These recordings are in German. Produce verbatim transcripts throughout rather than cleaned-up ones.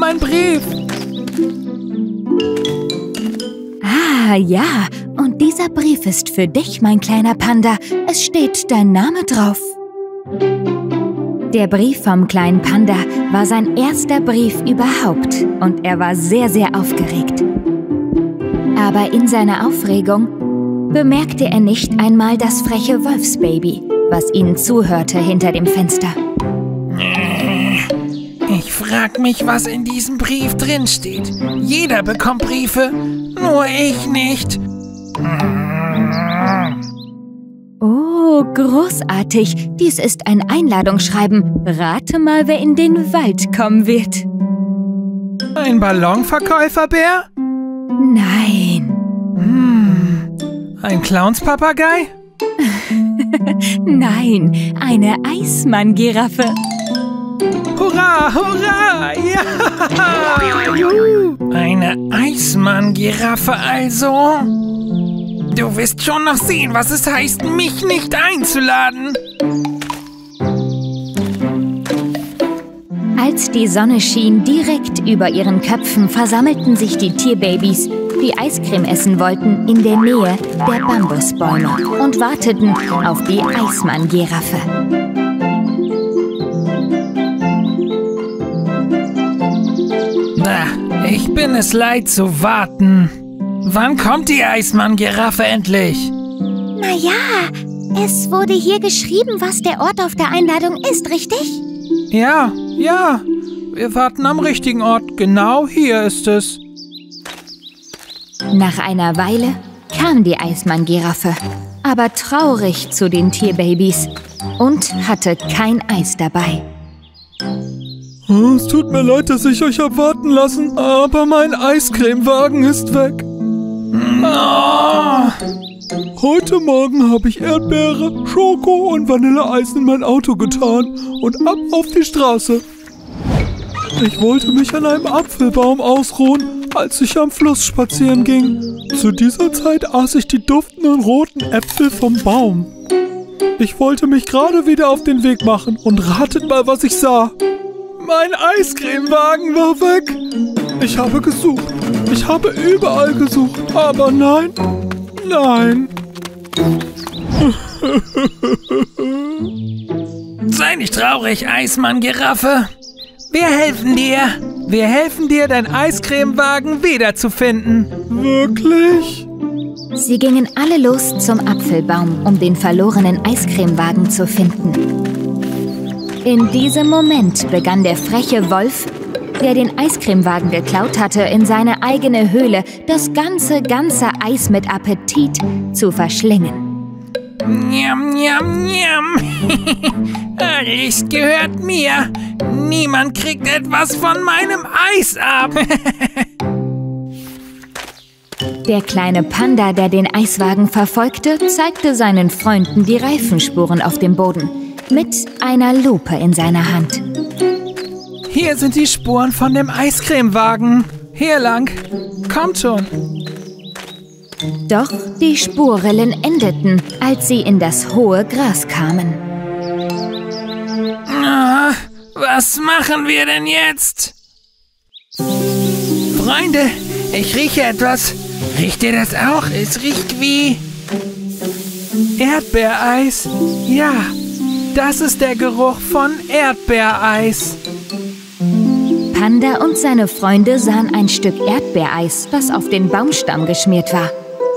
mein Brief. Ah, ja. Und dieser Brief ist für dich, mein kleiner Panda. Es steht dein Name drauf. Der Brief vom kleinen Panda war sein erster Brief überhaupt und er war sehr, sehr aufgeregt. Aber in seiner Aufregung bemerkte er nicht einmal das freche Wolfsbaby, was ihnen zuhörte hinter dem Fenster. Ich frag mich, was in diesem Brief drin steht. Jeder bekommt Briefe, nur ich nicht. Oh, großartig. Dies ist ein Einladungsschreiben. Rate mal, wer in den Wald kommen wird. Ein Ballonverkäuferbär? Nein. Hm, ein Clownspapagei? Nein, eine Eismann-Giraffe. Hurra, hurra, ja! Juhu. Eine Eismann-Giraffe also? Du wirst schon noch sehen, was es heißt, mich nicht einzuladen. Als die Sonne schien direkt über ihren Köpfen, versammelten sich die Tierbabys, die Eiscreme essen wollten, in der Nähe der Bambusbäume und warteten auf die Eismann-Giraffe. Na, ich bin es leid zu warten. Wann kommt die Eismann-Giraffe endlich? Naja, es wurde hier geschrieben, was der Ort auf der Einladung ist, richtig? Ja, ja. Wir warten am richtigen Ort. Genau hier ist es. Nach einer Weile kam die Eismann-Giraffe, aber traurig zu den Tierbabys und hatte kein Eis dabei. Oh, es tut mir leid, dass ich euch hab warten lassen, aber mein Eiscremewagen ist weg. Oh. Heute Morgen habe ich Erdbeere, Schoko und Vanilleeis in mein Auto getan und ab auf die Straße. Ich wollte mich an einem Apfelbaum ausruhen, als ich am Fluss spazieren ging. Zu dieser Zeit aß ich die duftenden roten Äpfel vom Baum. Ich wollte mich gerade wieder auf den Weg machen und ratet mal, was ich sah. Mein Eiscremewagen war weg. Ich habe gesucht. Ich habe überall gesucht. Aber nein, nein. Sei nicht traurig, Eismann-Giraffe. Wir helfen dir. Wir helfen dir, dein Eiscremewagen wiederzufinden. Wirklich? Sie gingen alle los zum Apfelbaum, um den verlorenen Eiscremewagen zu finden. In diesem Moment begann der freche Wolf, der den Eiscremewagen geklaut hatte, in seine eigene Höhle das ganze, ganze Eis mit Appetit zu verschlingen. Njam, njam, njam. Alles gehört mir. Niemand kriegt etwas von meinem Eis ab. Der kleine Panda, der den Eiswagen verfolgte, zeigte seinen Freunden die Reifenspuren auf dem Boden mit einer Lupe in seiner Hand. Hier sind die Spuren von dem Eiscremewagen. Hier lang. Kommt schon. Doch die Spurrillen endeten, als sie in das hohe Gras kamen. Ah, was machen wir denn jetzt? Freunde, ich rieche etwas. Riecht ihr das auch? Es riecht wie Erdbeereis. Ja, das ist der Geruch von Erdbeereis. Panda und seine Freunde sahen ein Stück Erdbeereis, das auf den Baumstamm geschmiert war.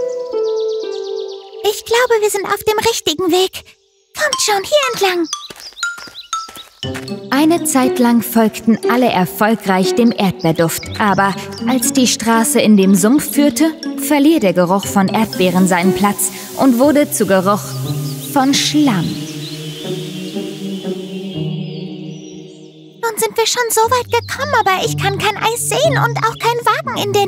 Ich glaube, wir sind auf dem richtigen Weg. Kommt schon, hier entlang. Eine Zeit lang folgten alle erfolgreich dem Erdbeerduft, aber als die Straße in den Sumpf führte, verlieh der Geruch von Erdbeeren seinen Platz und wurde zu Geruch von Schlamm. Nun sind wir schon so weit gekommen, aber ich kann kein Eis sehen und auch kein Wagen in der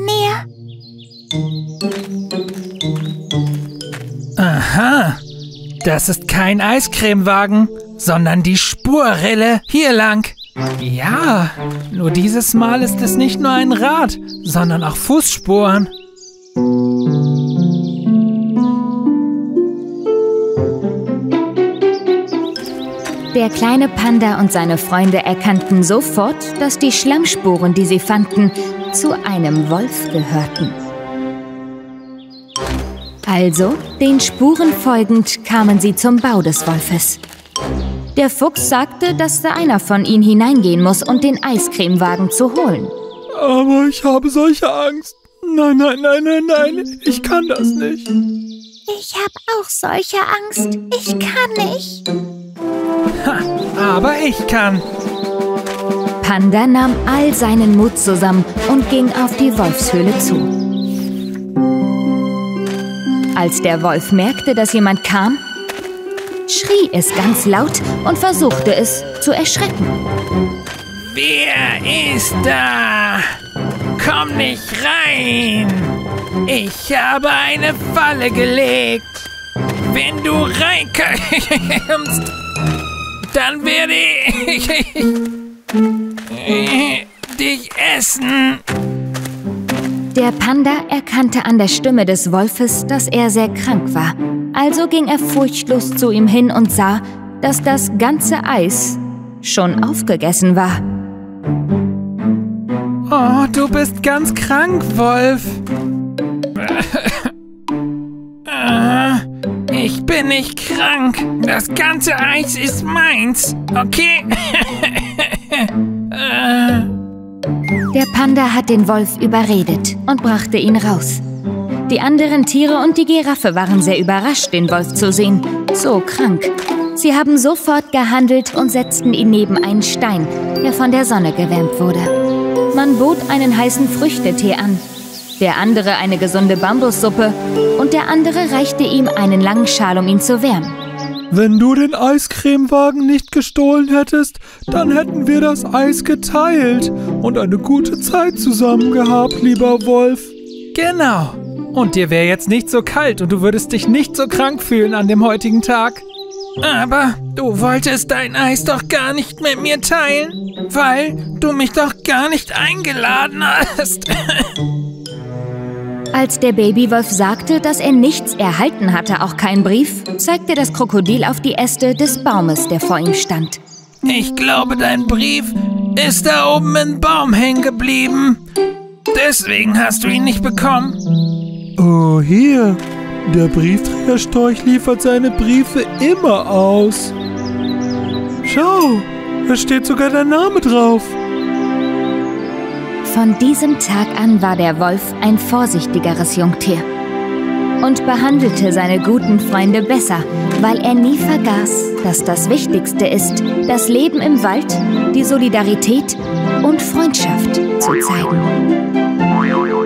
Nähe. Aha, das ist kein Eiscremewagen, sondern die Spurrille hier lang. Ja, nur dieses Mal ist es nicht nur ein Rad, sondern auch Fußspuren. Der kleine Panda und seine Freunde erkannten sofort, dass die Schlammspuren, die sie fanden, zu einem Wolf gehörten. Also, den Spuren folgend, kamen sie zum Bau des Wolfes. Der Fuchs sagte, dass da einer von ihnen hineingehen muss und den Eiscremewagen zu holen. Aber ich habe solche Angst. Nein, nein, nein, nein, nein, ich kann das nicht. Ich habe auch solche Angst. Ich kann nicht. Ha, aber ich kann. Panda nahm all seinen Mut zusammen und ging auf die Wolfshöhle zu. Als der Wolf merkte, dass jemand kam, schrie es ganz laut und versuchte es zu erschrecken. Wer ist da? Komm nicht rein! Ich habe eine Falle gelegt. Wenn du reinkommst, dann werde ich dich essen. Der Panda erkannte an der Stimme des Wolfes, dass er sehr krank war. Also ging er furchtlos zu ihm hin und sah, dass das ganze Eis schon aufgegessen war. Oh, du bist ganz krank, Wolf. Ich bin nicht krank. Das ganze Eis ist meins, okay? Der Panda hat den Wolf überredet und brachte ihn raus. Die anderen Tiere und die Giraffe waren sehr überrascht, den Wolf zu sehen. So krank. Sie haben sofort gehandelt und setzten ihn neben einen Stein, der von der Sonne gewärmt wurde. Man bot einen heißen Früchtetee an, der andere eine gesunde Bambussuppe und der andere reichte ihm einen langen Schal, um ihn zu wärmen. Wenn du den Eiscremewagen nicht gestohlen hättest, dann hätten wir das Eis geteilt und eine gute Zeit zusammen gehabt, lieber Wolf. Genau. Und dir wäre jetzt nicht so kalt und du würdest dich nicht so krank fühlen an dem heutigen Tag. Aber du wolltest dein Eis doch gar nicht mit mir teilen, weil du mich doch gar nicht eingeladen hast. Als der Babywolf sagte, dass er nichts erhalten hatte, auch keinen Brief, zeigte das Krokodil auf die Äste des Baumes, der vor ihm stand. Ich glaube, dein Brief ist da oben im Baum hängen geblieben. Deswegen hast du ihn nicht bekommen. Oh, hier. Der Briefträgerstorch liefert seine Briefe immer aus. Schau, da steht sogar der Name drauf. Von diesem Tag an war der Wolf ein vorsichtigeres Jungtier und behandelte seine guten Freunde besser, weil er nie vergaß, dass das Wichtigste ist, das Leben im Wald, die Solidarität und Freundschaft zu zeigen.